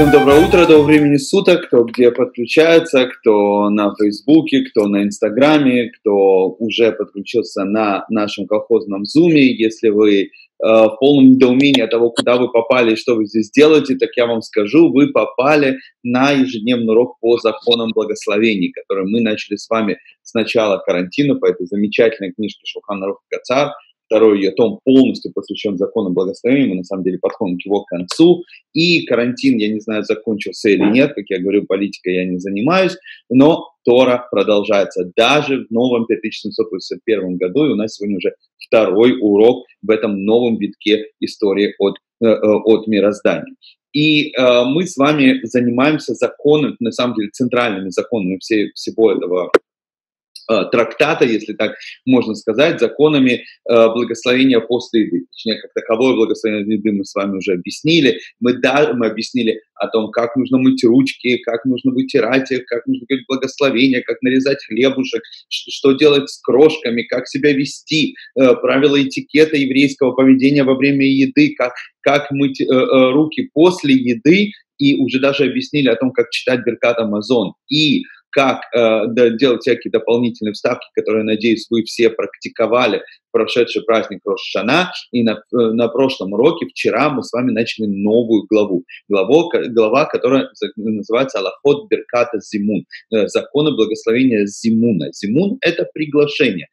Всем доброе утро, доброго времени суток, кто где подключается, кто на Фейсбуке, кто на Инстаграме, кто уже подключился на нашем колхозном Зуме. Если вы в полном недоумении от того, куда вы попали и что вы здесь делаете, так я вам скажу, вы попали на ежедневный урок по законам благословений, который мы начали с вами с начала карантина по этой замечательной книжке Шулхан Арух Кацар. Второй ее том полностью посвящен закону благословения, мы на самом деле подходим к его концу, и карантин, я не знаю, закончился или нет, как я говорю, политикой я не занимаюсь, но Тора продолжается даже в новом 5781 году, и у нас сегодня уже второй урок в этом новом витке истории от мироздания. И мы с вами занимаемся законами, на самом деле центральными законами всего этого трактата, если так можно сказать, законами благословения после еды. Точнее, как таковое благословение еды мы с вами уже объяснили. Мы объяснили о том, как нужно мыть ручки, как нужно вытирать их, как нужно говорить благословение, как нарезать хлебушек, что делать с крошками, как себя вести, правила этикета еврейского поведения во время еды, как мыть руки после еды, и уже даже объяснили о том, как читать Беркат Амазон, и как делать всякие дополнительные вставки, которые, надеюсь, вы все практиковали в прошедший праздник Рош ха-Шана. И на прошлом уроке, вчера, мы с вами начали новую главу. Глава, которая называется Алахот Берката Зимун. Законы благословения Зимуна. Зимун – это приглашение.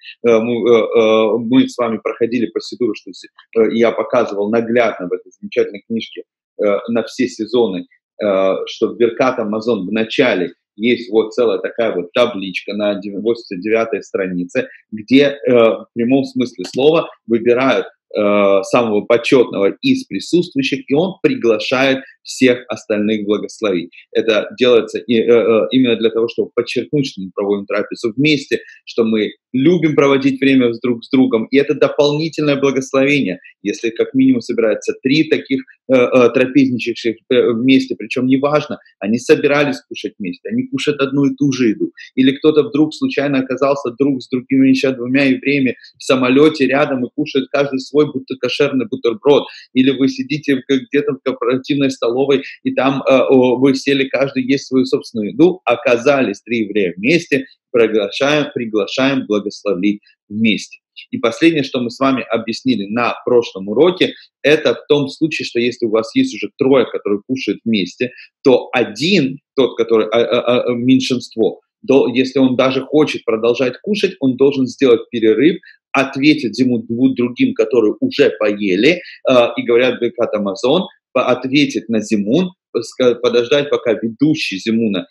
Мы с вами проходили процедуру, что я показывал наглядно в этой замечательной книжке на все сезоны, что в Беркат Амазон в начале есть вот целая такая вот табличка на 89-й странице, где в прямом смысле слова выбирают самого почетного из присутствующих, и он приглашает всех остальных благословить. Это делается именно для того, чтобы подчеркнуть, что мы проводим трапезу вместе, что мы любим проводить время друг с другом, и это дополнительное благословение. Если как минимум собирается 3 таких трапезничающих вместе, причем неважно, они собирались кушать вместе, они кушают одну и ту же еду, или кто-то вдруг случайно оказался друг с другими еще 2 евреями в самолете рядом и кушает каждый свой кошерный бутерброд, или вы сидите где-то в корпоративной столовой, и там вы сели, каждый есть свою собственную еду, оказались 3 еврея вместе, приглашаем благословить вместе. И последнее, что мы с вами объяснили на прошлом уроке, это в том случае, что если у вас есть уже 3, которые кушают вместе, то один, тот, который меньшинство, если он даже хочет продолжать кушать, он должен сделать перерыв, ответить ему 2 другим, которые уже поели, и говорят Беркат Амазон, ответить на Зимун, подождать, пока ведущий Зимуна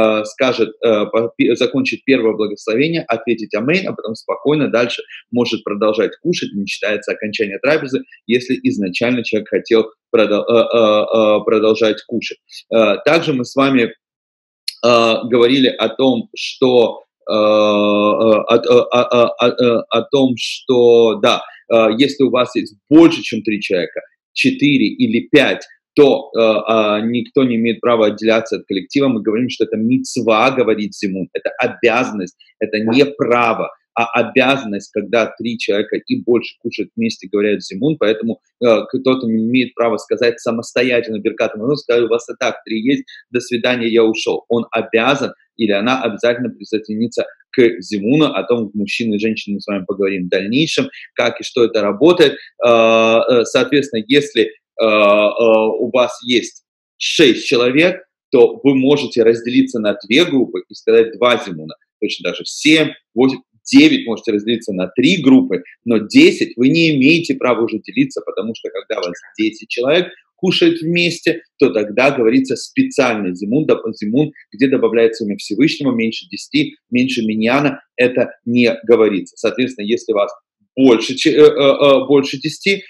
закончит первое благословение, ответить амейн, а потом спокойно дальше может продолжать кушать, не считается окончание трапезы, если изначально человек хотел продолжать кушать. Также мы с вами говорили о том, что если у вас есть больше, чем 3 человека, 4 или 5, то никто не имеет права отделяться от коллектива. Мы говорим, что это мицва говорить зимун, это обязанность, это не право, а обязанность, когда 3 человека и больше кушают вместе, говорят зимун, поэтому кто-то не имеет права сказать самостоятельно Беркат Амазон, сказать, у вас и так 3 есть, до свидания, я ушел. Он обязан или она обязательно присоединится к зимуну. О том, мужчины и женщины, мы с вами поговорим в дальнейшем, как и что это работает. Соответственно, если у вас есть 6 человек, то вы можете разделиться на 2 группы и сказать 2 зимуна. Точно даже 7, 8, 9 можете разделиться на 3 группы, но 10 вы не имеете права уже делиться, потому что когда у вас 10 человек кушают вместе, то тогда говорится специальный зимун, где добавляется имя Всевышнего, меньше 10, меньше миньяна, это не говорится. Соответственно, если у вас больше 10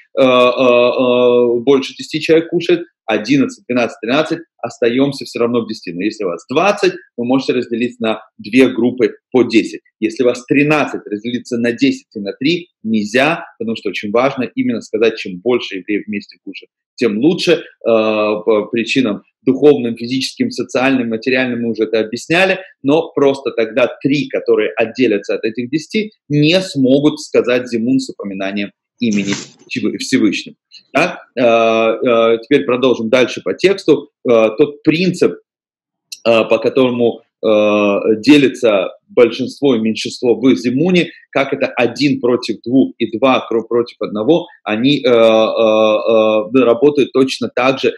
человек кушает, 11, 12, 13, остаемся все равно в 10. Но если у вас 20, вы можете разделить на 2 группы по 10. Если у вас 13, разделиться на 10 и на 3 нельзя, потому что очень важно именно сказать, чем больше евреев вместе кушают, тем лучше. По причинам духовным, физическим, социальным, материальным мы уже это объясняли, но просто тогда 3, которые отделятся от этих 10, не смогут сказать зимун с упоминанием имени Всевышнего. Да? Теперь продолжим дальше по тексту. Тот принцип, по которому делится большинство и меньшинство в Зимуне, как это 1 против 2 и 2 против 1, они работают точно так же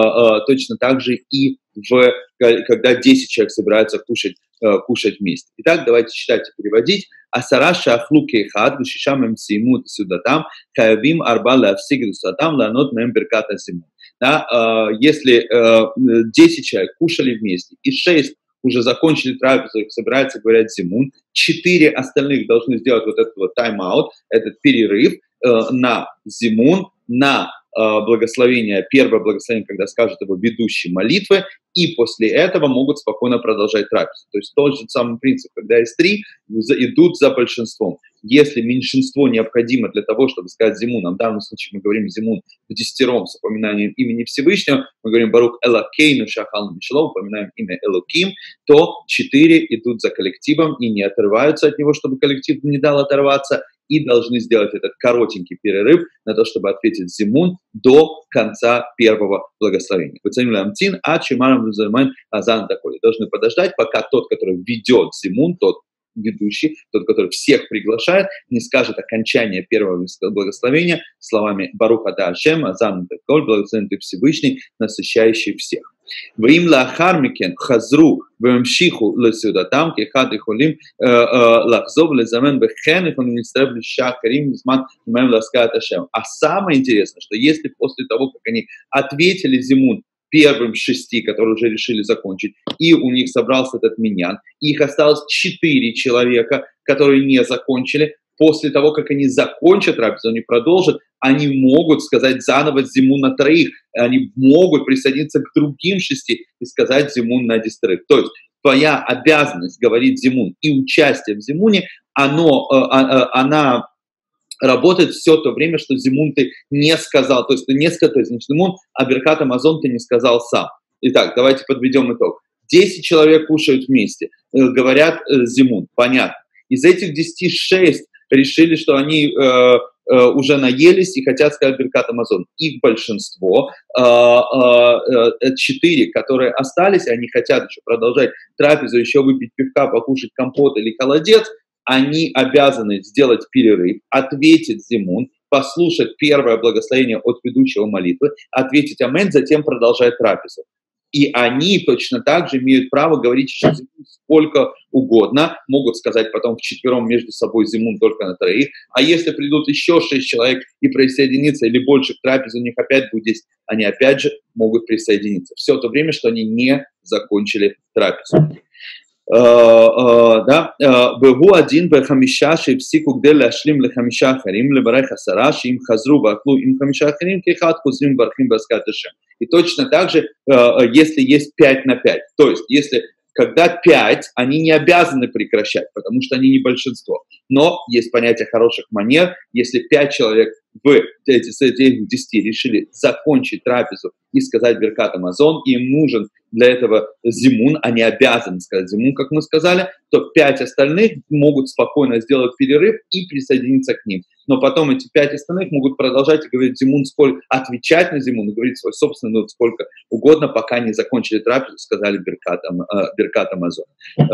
и когда 10 человек собираются кушать вместе. Итак, давайте читать и переводить. Асара шахлу кейхад, вишишам им симут сюдатам, хаявим арба лавсиг сюдатам, ланот мем берката зимут. Если 10 человек кушали вместе, и 6 уже закончили трапезу, их собираются, говорят, зимун, 4 остальных должны сделать вот этот вот тайм-аут, этот перерыв на зимун, на благословение, первое благословение, когда скажут его ведущий молитвы, и после этого могут спокойно продолжать трапезу. То есть тот же самый принцип, когда есть 3, идут за большинством. Если меньшинство необходимо для того, чтобы сказать зимун, а в данном случае мы говорим зимун в десятером с упоминанием имени Всевышнего, мы говорим Барух Элокейну Шахал Мишло, упоминаем имя Элоким, то 4 идут за коллективом и не отрываются от него, чтобы коллектив не дал оторваться, и должны сделать этот коротенький перерыв на то, чтобы ответить зимун до конца первого благословения. Должны подождать, пока тот, который ведет зимун, тот ведущий, тот, который всех приглашает, не скажет окончание первого благословения словами «Барух ата Ашем, азан таколь, благословен ты Всевышний, насыщающий всех». ואם לאחר מכן חזרו והמשיכו לסעודתם, כאחד יכולים לחזור ולזמן וכן יכולים להצטרף לשישה אחרים בזמן מהם להזכרת השם. А самое интересное, что если после того, как они ответили зимун первым 6, которые уже решили закончить, и у них собрался этот миньян, их осталось 4 человека, которые не закончили, после того, как они закончат трапезу, они продолжат, они могут сказать заново зимун на 3, они могут присоединиться к другим 6 и сказать зимун на 10. То есть твоя обязанность говорить зимун и участие в зимуне, она работает все то время, что зимун ты не сказал. То есть ты не сказал, то есть зимун, а беркат амазон ты не сказал сам. Итак, давайте подведем итог. 10 человек кушают вместе, говорят зимун, понятно. Из этих 10 6 решили, что они уже наелись и хотят сказать беркат амазон. Их большинство. 4, которые остались, они хотят еще продолжать трапезу, еще выпить пивка, покушать компот или холодец, они обязаны сделать перерыв, ответить зимун, послушать первое благословение от ведущего молитвы, ответить амен, затем продолжать трапезу. И они точно так же имеют право говорить еще зимун сколько угодно, могут сказать потом вчетвером между собой зимун только на 3. А если придут еще 6 человек и присоединиться или больше к трапезе, у них опять будет 10, они опять же могут присоединиться. Все то время, что они не закончили трапезу. והוא הדין ב5 שהפסיקו כדי להשלים ל5 אחרים, לברך 10, שאם חזרו ואכלו עם 5 אחרים, כאחד חוזרים ומברכים בהזכרת השם. И точно так же, если есть 5 на 5, то есть если когда 5, они не обязаны прекращать, потому что они не большинство. Но есть понятие хороших манер, если 5 человек с этих 10 решили закончить трапезу и сказать беркат амазон, и им нужен для этого зимун, они обязаны сказать зимун, как мы сказали, то 5 остальных могут спокойно сделать перерыв и присоединиться к ним. Но потом эти 5 остальных могут продолжать и говорить зимун, отвечать на зимун и говорить свой собственный сколько угодно, пока не закончили трапезу, сказали беркат амазон.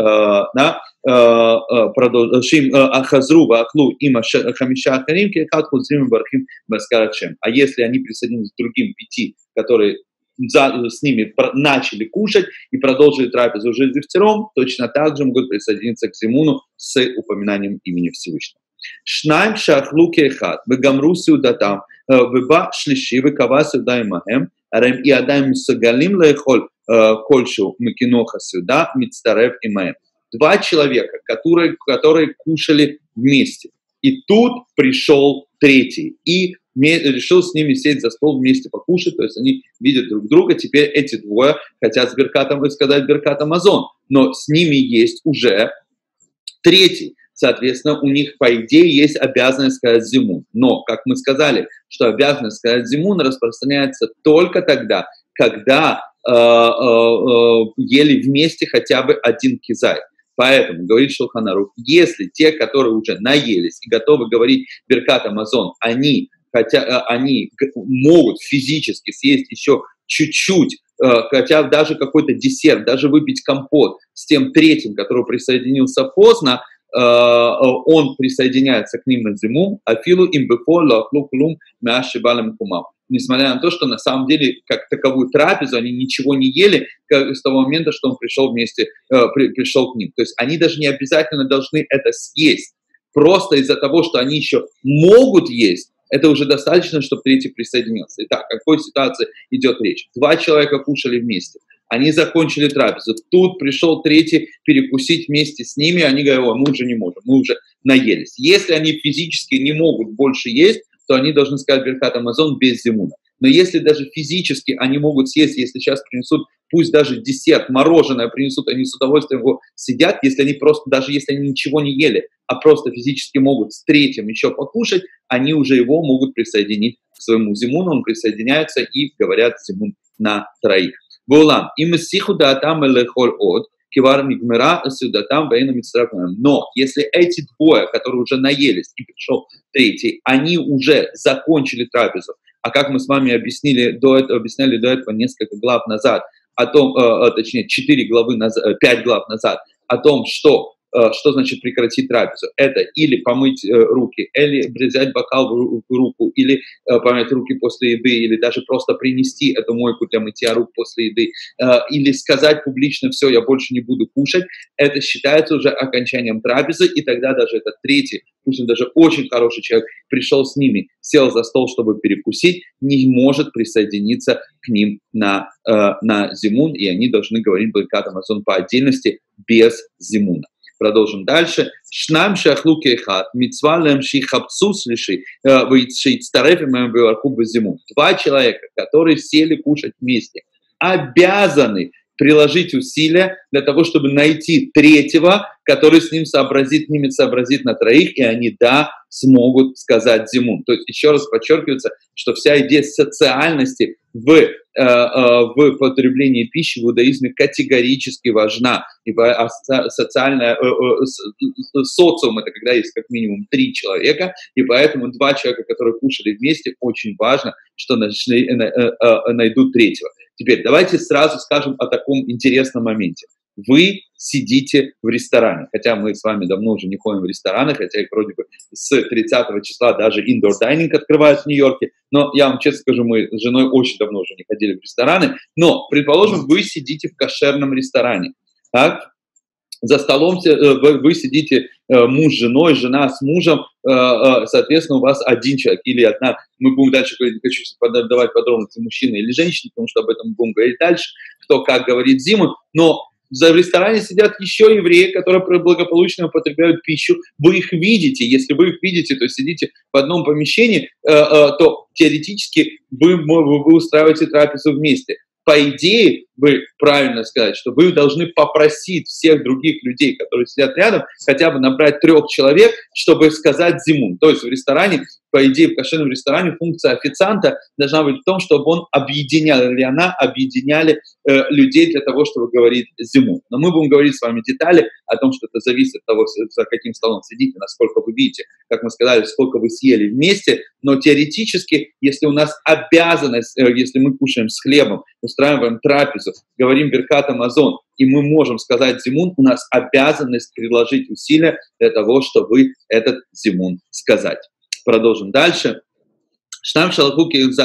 Ахазру ваахлу им хамиша ахарим, кехат хузрим бархим баскарат шем. А если они присоединились к другим 5, которые с ними начали кушать и продолжили трапезу уже зевтером, точно так же могут присоединиться к зимуну с упоминанием имени Всевышнего. Шнайм шахлу кехат, вегамру сюдатам, веба шлиши, векава сюда имахем, арем и адаем мусагалим лехоль кольшу мекиноха сюда, мицтарев имаем. 2 человека, которые кушали вместе. И тут пришел 3 и решил с ними сесть за стол вместе покушать, то есть они видят друг друга, теперь эти 2 хотят сказать беркат амазон, но с ними есть уже 3. Соответственно, у них, по идее, есть обязанность сказать зимун. Но, как мы сказали, что обязанность сказать зимун распространяется только тогда, когда ели вместе хотя бы 1 кизай. Поэтому, говорит Шулхан Арух, если те, которые уже наелись и готовы говорить беркат амазон, они хотя они могут физически съесть еще чуть-чуть, хотя даже какой-то десерт, даже выпить компот с тем третьим, который присоединился поздно, он присоединяется к ним на зиму, афилу им бефор лахлу кулум мяшибалем кумам. Несмотря на то, что на самом деле, как таковую трапезу, они ничего не ели с того момента, что он пришел пришел к ним. То есть они даже не обязательно должны это съесть. Просто из-за того, что они еще могут есть, это уже достаточно, чтобы третий присоединился. Итак, о какой ситуации идет речь? 2 человека кушали вместе. Они закончили трапезу. Тут пришел третий перекусить вместе с ними. Они говорят: мы уже не можем, мы уже наелись. Если они физически не могут больше есть, то они должны сказать Беркат Амазон без зимуна. Но если даже физически они могут съесть, если сейчас принесут, пусть даже десерт, мороженое принесут, они с удовольствием его съедят, если они просто, даже если они ничего не ели, а просто физически могут с третьим еще покушать, они уже его могут присоединить к своему зимуну, он присоединяется и говорят зимун на троих. Булам, им сиху даатам элехоль от, кивар мигмера сюдатам вейна митсрафаем. Но если эти двое, которые уже наелись и пришел третий, они уже закончили трапезу, а как мы с вами объясняли до этого несколько глав назад, о том, точнее 5 глав назад, о том, что значит прекратить трапезу. Это или помыть руки, или взять бокал в руку, или помыть руки после еды, или даже просто принести эту мойку для мытья рук после еды, или сказать публично: все, я больше не буду кушать. Это считается уже окончанием трапезы, и тогда даже этот третий, пусть он даже очень хороший человек, пришел с ними, сел за стол, чтобы перекусить, не может присоединиться к ним на зимун, и они должны говорить Беркат Амазон по отдельности без зимуна. Продолжим дальше. Шнам шахлу кейхат, митцва лем шихапцу слиши, шейцтареф имеем беварку безимун. 2 человека, которые сели кушать вместе, обязаны приложить усилия для того, чтобы найти третьего, который с ними сообразит на троих, и они, смогут сказать зимун. То есть еще раз подчеркивается, что вся идея социальности в потреблении пищи в иудаизме категорически важна. Ибо социальная социум — это когда есть как минимум 3 человека, и поэтому 2 человека, которые кушали вместе, очень важно, что найдут третьего. Теперь давайте сразу скажем о таком интересном моменте. Вы сидите в ресторане, хотя мы с вами давно уже не ходим в рестораны, хотя их вроде бы с 30 числа даже indoor dining открывают в Нью-Йорке, но я вам честно скажу, мы с женой очень давно уже не ходили в рестораны, но, предположим, вы сидите в кошерном ресторане, так? За столом вы сидите муж с женой, жена с мужем, соответственно, у вас один человек или одна. Мы будем дальше говорить, не хочу давать подробности, мужчина или женщина, потому что об этом мы будем говорить дальше, кто как говорит зиму, но в ресторане сидят еще евреи, которые благополучно употребляют пищу. Вы их видите. Если вы их видите, то сидите в одном помещении, то теоретически вы устраиваете трапезу вместе. По идее, вы правильно сказать, что вы должны попросить всех других людей, которые сидят рядом, хотя бы набрать 3 человек, чтобы сказать зимун. То есть в ресторане, по идее, в кошерном ресторане функция официанта должна быть в том, чтобы он объединял, или она объединяли людей для того, чтобы говорить зимун. Но мы будем говорить с вами детали о том, что это зависит от того, за каким столом сидите, насколько вы видите, как мы сказали, сколько вы съели вместе. Но теоретически, если у нас обязанность, если мы кушаем с хлебом, устраиваем трапезу, говорим Беркат Амазон, и мы можем сказать зимун, у нас обязанность приложить усилия для того, чтобы этот зимун сказать. Продолжим дальше. Штам шалаху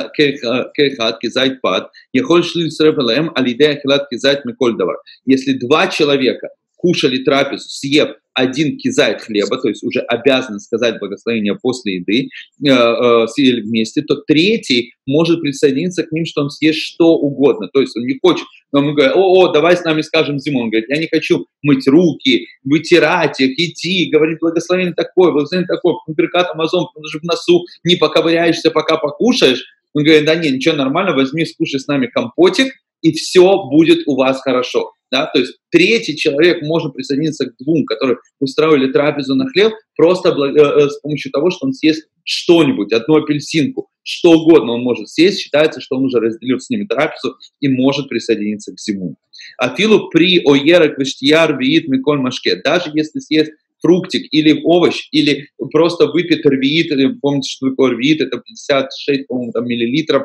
кейхат кизайт пад, яхоль шли срепалаем алидея хилат кизайт миколь давар. Если 2 человека кушали трапезу, съев 1 кизайт хлеба, то есть уже обязаны сказать благословение после еды, съели вместе, то третий может присоединиться к ним, что он съест что угодно. То есть он не хочет, но мы говорим: давай с нами скажем зиму. Он говорит: я не хочу мыть руки, вытирать их, идти, говорить благословение такое, Беркат Амазон, потому что в носу не поковыряешься, пока покушаешь. Он говорит: да нет, ничего, нормально, возьми, скушай с нами компотик, и все будет у вас хорошо. Да? То есть третий человек может присоединиться к 2, которые устраивали трапезу на хлеб, просто с помощью того, что он съест что-нибудь, 1 апельсинку, что угодно он может съесть, считается, что он уже разделил с ними трапезу и может присоединиться к зиму. Афилу при оерек вештияр виит миколь машке, даже если съест фруктик или овощ, или просто выпьет рвиит, помните, что такое рвиит, это 56, по-моему, там, миллилитров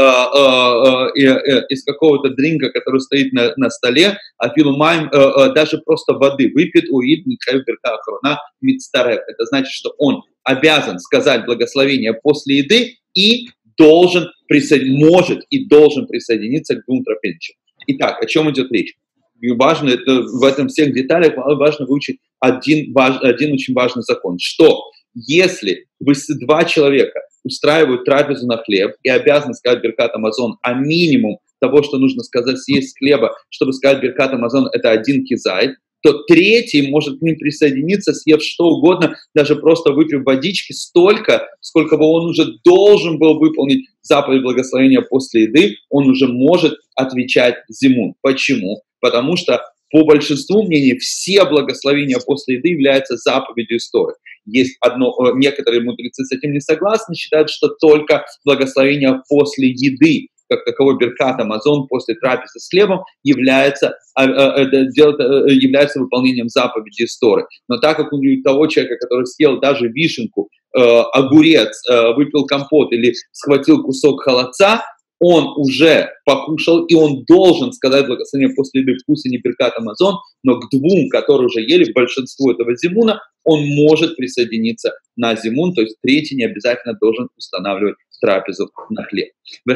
из какого-то дринка, который стоит на столе, а филумайм, даже просто воды выпьет, уид, митхаев берка ахрона, мицтарев. Это значит, что он обязан сказать благословение после еды и может и должен присоединиться к двум трапезничам. Итак, о чем идет речь? Важно, это, в этом всех деталях важно выучить один очень важный закон, что если два человека устраивают трапезу на хлеб и обязаны сказать Беркат Амазон, а минимум того, что нужно сказать, съесть хлеба, чтобы сказать Беркат Амазон, это один кизайт, то третий может к ним присоединиться, съев что угодно, даже просто выпив водички столько, сколько бы он уже должен был выполнить заповедь благословения после еды, он уже может отвечать зимун. Почему? Потому что по большинству мнений все благословения после еды являются заповедью истории. Есть некоторые мудрецы с этим не согласны, считают, что только благословение после еды, как таковой Беркат Амазон после трапезы с хлебом, является выполнением заповеди истории. Но так как у того человека, который съел даже вишенку, огурец, выпил компот или схватил кусок холодца, он уже покушал, и он должен сказать благословение после еды, пусть и не Беркат Амазон, но к двум, которые уже ели, большинству этого зимуна, он может присоединиться на зимун, то есть третий не обязательно должен устанавливать трапезу на хлеб.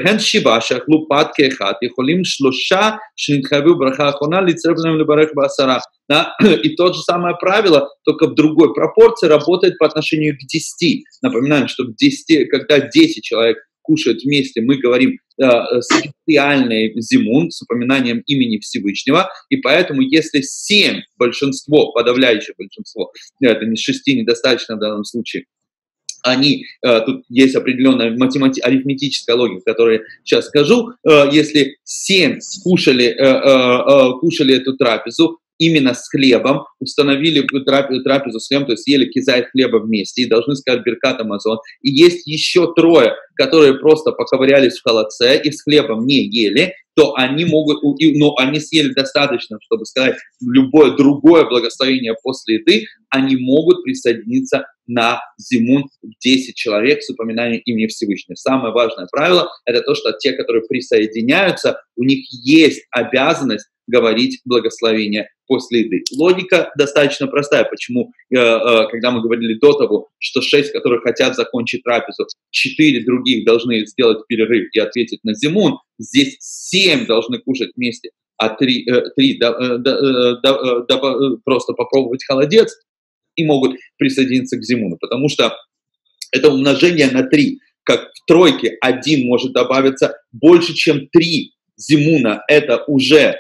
И тот же самое правило, только в другой пропорции, работает по отношению к 10. Напоминаем, что когда 10 человек кушают вместе, мы говорим специальный зимун с упоминанием имени Всевышнего, и поэтому если 7, подавляющее большинство, это не 6 недостаточно в данном случае, тут есть определенная арифметическая логика, которую я сейчас скажу, если 7 кушали эту трапезу, именно с хлебом, установили трапезу с хлебом, то есть ели кизайт хлеба вместе и должны сказать Беркат Амазон. И есть еще 3, которые просто поковырялись в холодце и с хлебом не ели, то они они съели достаточно, чтобы сказать любое другое благословение после еды, они могут присоединиться на зимун 10 человек с упоминанием имени Всевышнего. Самое важное правило – это то, что те, которые присоединяются, у них есть обязанность говорить благословение после еды. Логика достаточно простая. Почему, когда мы говорили до того, что 6, которые хотят закончить трапезу, 4 других должны сделать перерыв и ответить на зимун, здесь 7 должны кушать вместе, а 3 просто попробовать холодец и могут присоединиться к зимуну. Потому что это умножение на 3. Как в тройке 1 может добавиться больше, чем 3 зимуна. Это уже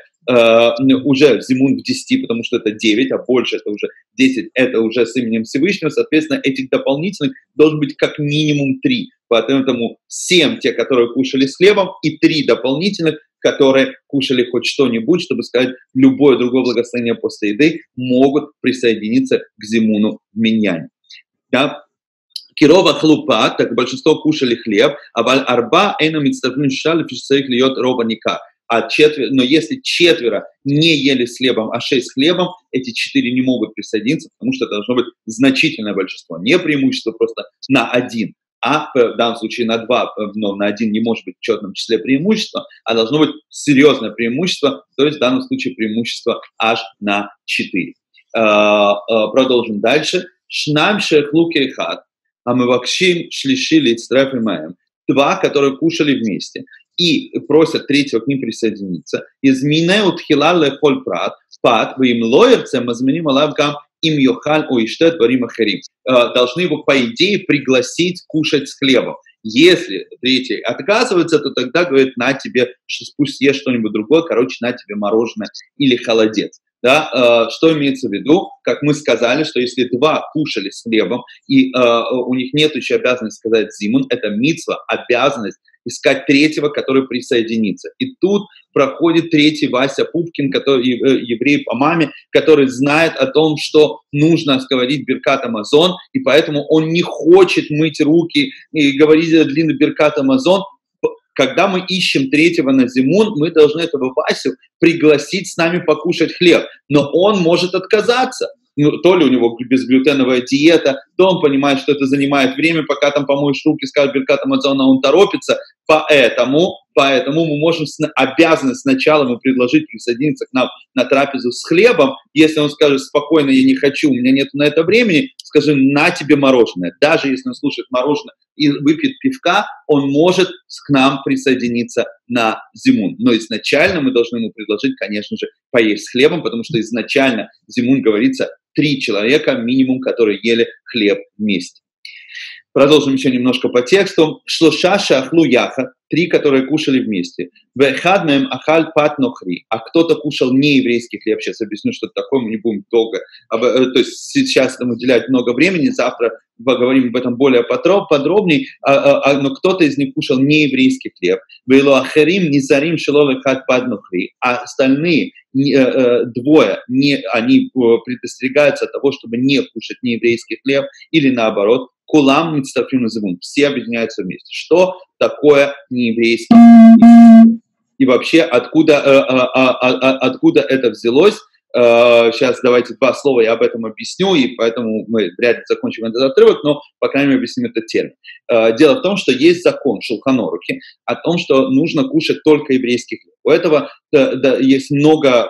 зимун в 10, потому что это 9, а больше это уже 10, это уже с именем Всевышнего. Соответственно, этих дополнительных должен быть как минимум 3. Поэтому 7 те, которые кушали с хлебом, и 3 дополнительных, которые кушали хоть что-нибудь, чтобы сказать любое другое благословение после еды, могут присоединиться к зимуну в миньяне. Да? Кирова хлупа, так большинство кушали хлеб, а арба эйна мицтафнин шали фишцейх льет роба никак. Но если 4 не ели с хлебом, а 6 с хлебом, эти 4 не могут присоединиться, потому что это должно быть значительное большинство. Не преимущество просто на 1, а в данном случае на 2, но на 1 не может быть в четном числе преимущества, а должно быть серьезное преимущество, то есть в данном случае преимущество аж на 4. Продолжим дальше. Шнам шехлу кейхат, а мы вакшим шлишили цтрафимаем. 2, которые кушали вместе и просят третьего к ним присоединиться. Из минеут хилале холь прат, пат, вы им лоерце, мазменим алавгам, им йохаль оиштет барим ахарим. Должны его, по идее, пригласить кушать с хлебом. Если третий отказывается, то тогда говорит, на тебе, пусть съешь что-нибудь другое, на тебе мороженое или холодец. Да, что имеется в виду? Как мы сказали, что если 2 кушали с хлебом, и у них нет еще обязанности сказать зимун, это мицва, обязанность искать третьего, который присоединится. И тут проходит третий Вася Пупкин, который еврей по маме, который знает о том, что нужно говорить Беркат Амазон, и поэтому он не хочет мыть руки и говорить длинный Беркат Амазон. Когда мы ищем третьего на зимун, мы должны этого Васю пригласить с нами покушать хлеб. Но он может отказаться. то ли у него безглютеновая диета, то он понимает, что это занимает время, пока там помоешь руки, скажешь Беркат Хамазон, он торопится, поэтому мы можем, обязаны сначала ему предложить присоединиться к нам на трапезу с хлебом. Если он скажет спокойно, я не хочу, у меня нет на это времени, скажи, на тебе мороженое. Даже если он слушает мороженое и выпьет пивка, он может к нам присоединиться на зимун. Но изначально мы должны ему предложить, конечно же, поесть с хлебом, потому что изначально зимун говорится 3 человека минимум, которые ели хлеб вместе. Продолжим еще немножко по тексту. Шлоша шахлу яха, 3, которые кушали вместе. Вехад мем ахаль пат нохри, а кто-то кушал нееврейский хлеб. Сейчас объясню, что это такое, мы не будем долго. То есть сейчас нам уделять много времени, завтра поговорим об этом более подробнее, но кто-то из них кушал нееврейский хлеб. Вейло ахерим низарим шело вехад пат нохри, а остальные двое, они предостерегаются от того, чтобы не кушать нееврейский хлеб, или наоборот, кулам мицтафим назывун, все объединяются вместе. Что такое нееврейский хлеб? И вообще, откуда это взялось? Сейчас давайте 2 слова я об этом объясню, и поэтому мы вряд ли закончим этот отрывок, но, по крайней мере, объясним этот термин. Дело в том, что есть закон Шулхан Арухи о том, что нужно кушать только еврейский хлеб. У этого есть много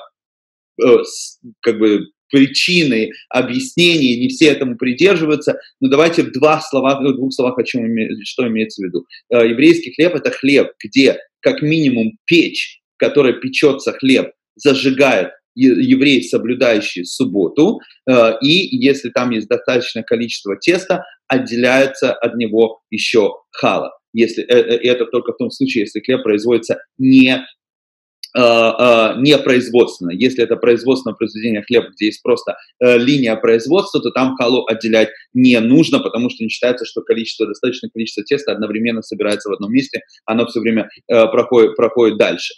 причины, объяснений, не все этому придерживаются, но давайте в 2 словах, что имеется в виду. Еврейский хлеб – это хлеб, где как минимум печь, в которой печется хлеб, зажигает еврей, соблюдающий субботу, и если там есть достаточное количество теста, отделяется от него еще хала. Это только в том случае, если хлеб производится не производственно. Если это производственное произведение хлеба, где есть просто линия производства, то там халу отделять не нужно, потому что не считается, что достаточное количество теста одновременно собирается в одном месте, оно все время проходит дальше.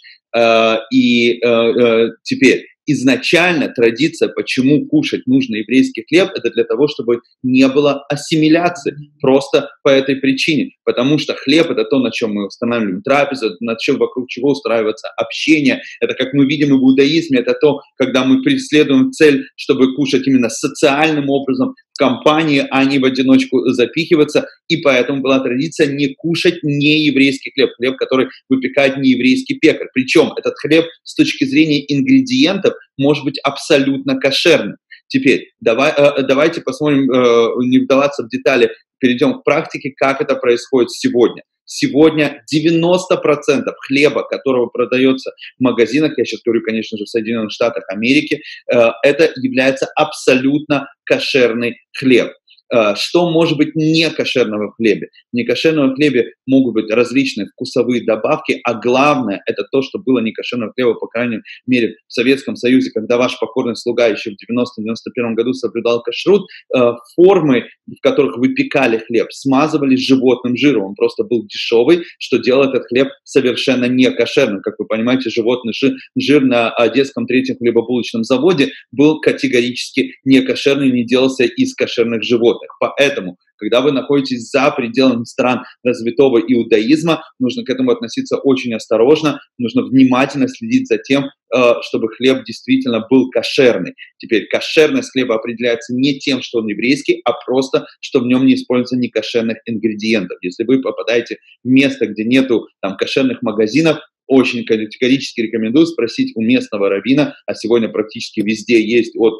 И теперь изначально традиция, почему кушать нужно еврейский хлеб, это для того, чтобы не было ассимиляции, просто по этой причине, потому что хлеб – это то, на чем мы устанавливаем трапезу, вокруг чего устраивается общение, это, как мы видим и в иудаизме, это то, когда мы преследуем цель, чтобы кушать именно социальным образом, в компании, а не в одиночку запихиваться, и поэтому была традиция не кушать нееврейский хлеб, который выпекает нееврейский пекарь. Причем этот хлеб с точки зрения ингредиентов может быть абсолютно кошерным. Теперь давайте посмотрим, не вдаваться в детали, перейдем к практике, как это происходит сегодня. Сегодня 90% хлеба, которого продается в магазинах, я сейчас говорю, конечно же, в Соединенных Штатах Америки, это является абсолютно кошерный хлеб. Что может быть не кошерного в хлебе? В некошерном хлебе могут быть различные вкусовые добавки, а главное это то, что было некошерного хлеба, по крайней мере, в Советском Союзе, когда ваш покорный слуга еще в 90-91 году соблюдал кашрут, формы, в которых выпекали хлеб, смазывались животным жиром, он просто был дешевый, что делает этот хлеб совершенно не кошерным. Как вы понимаете, животный жир на Одесском 3-м хлебобулочном заводе был категорически не кошерный, не делался из кошерных животных. Поэтому, когда вы находитесь за пределами стран развитого иудаизма, нужно к этому относиться очень осторожно, нужно внимательно следить за тем, чтобы хлеб действительно был кошерный. Теперь кошерность хлеба определяется не тем, что он еврейский, а просто, что в нем не используется некошерных ингредиентов. Если вы попадаете в место, где нету там кошерных магазинов, очень категорически рекомендую спросить у местного раввина, а сегодня практически везде есть от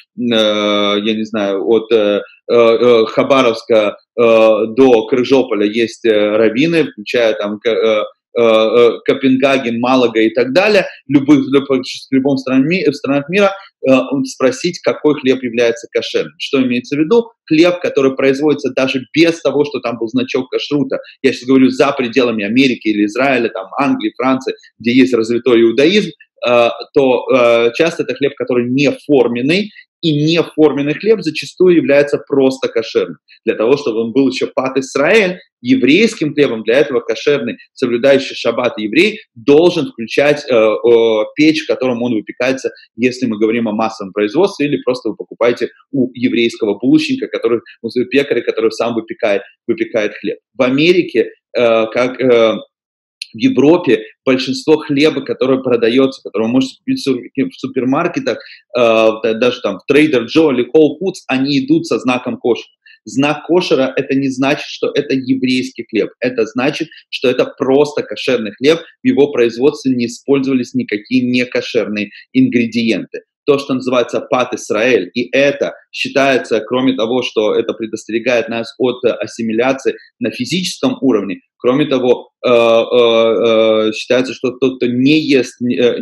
Хабаровска до Крыжополя есть раввины, включая там Копенгаген, Малага и так далее, в любом странах мира, спросить, какой хлеб является кошерным. Что имеется в виду? Хлеб, который производится даже без того, что там был значок кашрута. Я сейчас говорю за пределами Америки или Израиля, там, Англии, Франции, где есть развитой иудаизм, то часто это хлеб, который не форменный, и неформенный хлеб зачастую является просто кошерным. Для того, чтобы он был еще пат Исраэль, еврейским хлебом, для этого кошерный, соблюдающий шаббат еврей, должен включать печь, в котором он выпекается, если мы говорим о массовом производстве, или просто вы покупаете у еврейского булочника, пекаря, который сам выпекает хлеб. В Америке, как В Европе большинство хлеба, которое продается, который вы можете купить в супермаркетах, даже там в Trader Joe или Whole Foods, они идут со знаком кошер. Знак кошера – это не значит, что это еврейский хлеб. Это значит, что это просто кошерный хлеб. В его производстве не использовались никакие некошерные ингредиенты. То, что называется пат Исраэль, и это считается, кроме того, что это предостерегает нас от ассимиляции на физическом уровне, кроме того, считается, что тот, кто не ест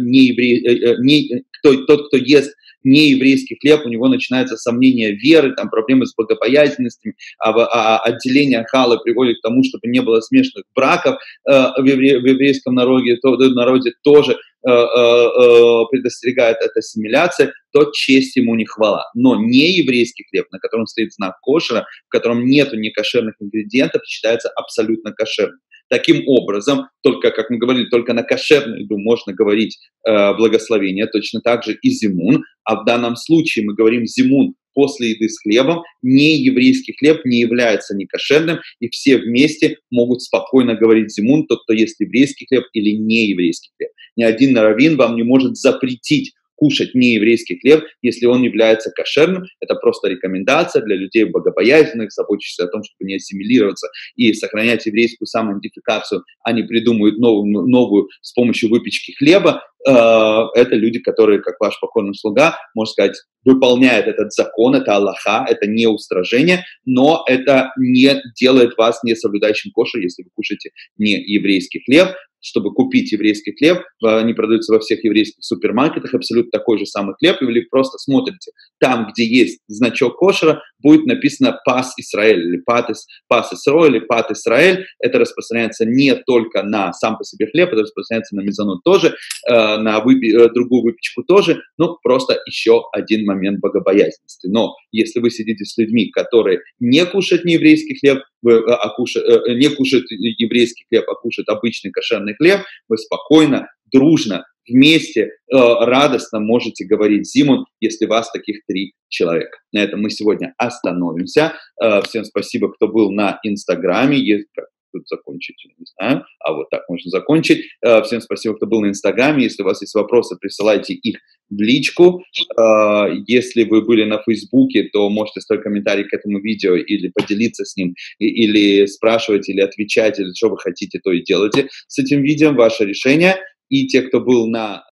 тот, кто ест нееврейский хлеб, у него начинается сомнение веры, там проблемы с богобоязненностью, отделение хала приводит к тому, чтобы не было смешанных браков в еврейском народе тоже предостерегает от ассимиляции, то честь ему не хвала. Но не еврейский хлеб, на котором стоит знак кошера, в котором нету некошерных ингредиентов, считается абсолютно кошерным. Таким образом, только, как мы говорили, только на кошерную еду можно говорить благословение, точно так же и зимун, а в данном случае мы говорим зимун после еды с хлебом, не еврейский хлеб не является некошерным, и все вместе могут спокойно говорить зимун, тот, кто ест еврейский хлеб или не еврейский хлеб. Ни один раввин вам не может запретить кушать нееврейский хлеб, если он является кошерным. Это просто рекомендация для людей богобоязненных, заботящихся о том, чтобы не ассимилироваться и сохранять еврейскую самоидентификацию. Они придумают новую с помощью выпечки хлеба. Это люди, которые, как ваш покорный слуга, можно сказать, выполняют этот закон, это аллаха, это не устражение, но это не делает вас не соблюдающим кошер, если вы кушаете не еврейский хлеб. Чтобы купить еврейский хлеб, они продаются во всех еврейских супермаркетах, абсолютно такой же самый хлеб, или просто смотрите, там, где есть значок кошера, будет написано «Пас Исраэль» или «Пас Исраэль» или «Пат Исраэль». Это распространяется не только на сам по себе хлеб, это распространяется на мезонот тоже, на другую выпечку тоже, ну, просто еще один момент богобоязненности. Но если вы сидите с людьми, которые не кушают нееврейский хлеб, не кушают еврейский хлеб, а кушают обычный кошерный хлеб, вы спокойно, дружно, вместе, радостно можете говорить зимун, если вас таких 3 человека. На этом мы сегодня остановимся. Всем спасибо, кто был на Инстаграме. Тут закончить, не знаю, а вот так можно закончить. Всем спасибо, кто был на Инстаграме. Если у вас есть вопросы, присылайте их в личку. Если вы были на Фейсбуке, то можете оставить комментарий к этому видео или поделиться с ним, или спрашивать, или отвечать, или что вы хотите, то и делайте с этим видео. Ваше решение. И те, кто был на